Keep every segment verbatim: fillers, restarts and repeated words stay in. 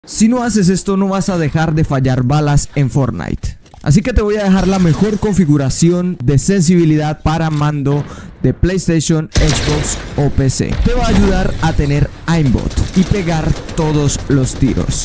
Si no haces esto, no vas a dejar de fallar balas en Fortnite. Así que te voy a dejar la mejor configuración de sensibilidad para mando de PlayStation, Xbox o P C. Te va a ayudar a tener aimbot y pegar todos los tiros.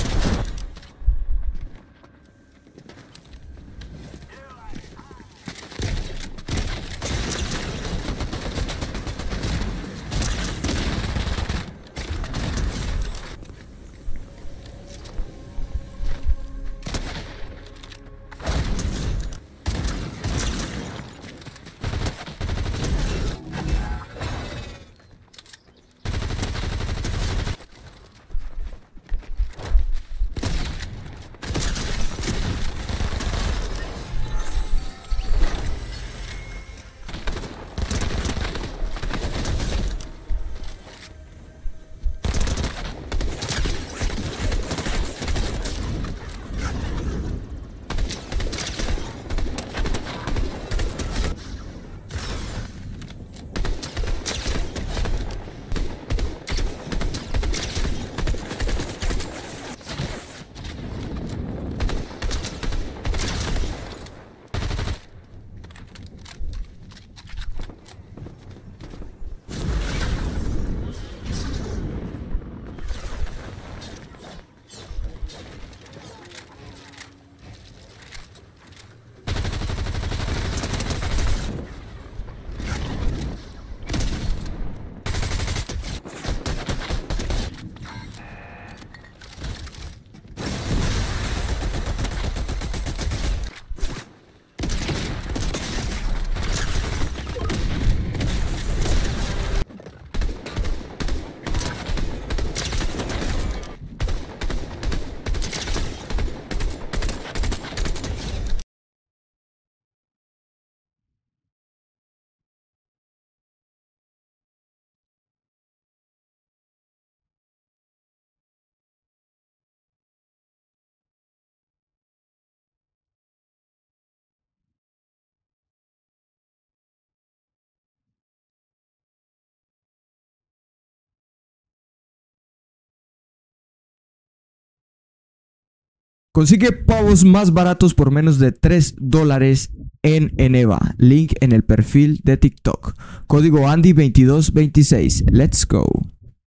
Consigue pavos más baratos por menos de tres dólares en Eneva. Link en el perfil de TikTok. Código Andy veintidós veintiséis. Let's go.